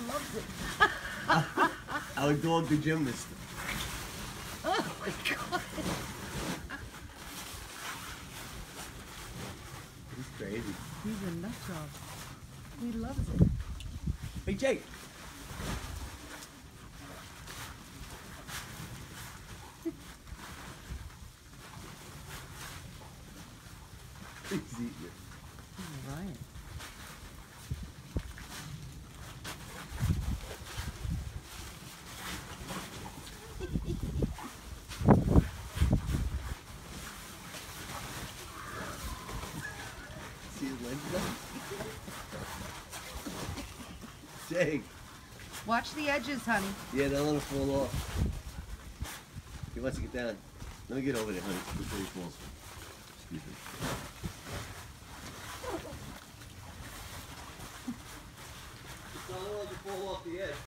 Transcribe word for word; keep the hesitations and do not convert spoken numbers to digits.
loves it. Our dog, the gymnast. Oh my God. He's crazy. He's a nut job. He loves it. Hey, Jake. He's eating it. All right. See his legs though? Jake. Watch the edges, honey. Yeah, don't let him fall off. He wants to get down. Let me get over there, honey, before he falls. Excuse me. Don't let him fall off the edge.